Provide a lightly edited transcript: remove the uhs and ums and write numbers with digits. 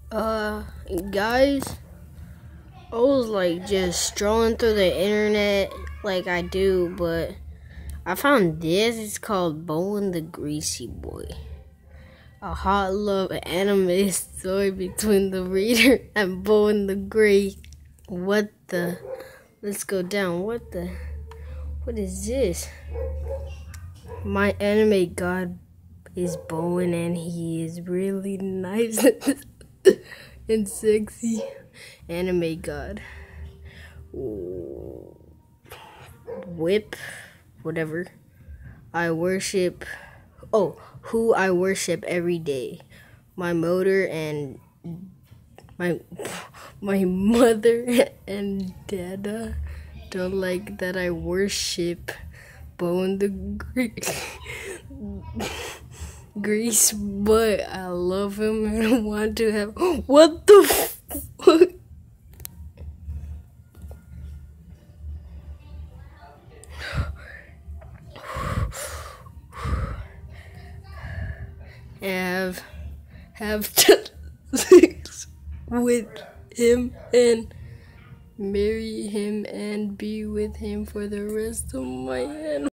Uh, guys, I was like just strolling through the internet like I do, but I found this. It's called Bowen the Greasy Boy. A hot love anime story between the reader and Bowen the Great. What the? Let's go down. What is this? My anime god is Bowen, and he is really nice and sexy. Anime god. Whip, whatever. I worship. Oh, who I worship every day. My motor and my mother and dada don't like that I worship Bone the Grease, but I love him and I want to have. What the fuck? Have sex with him and marry him and be with him for the rest of my life.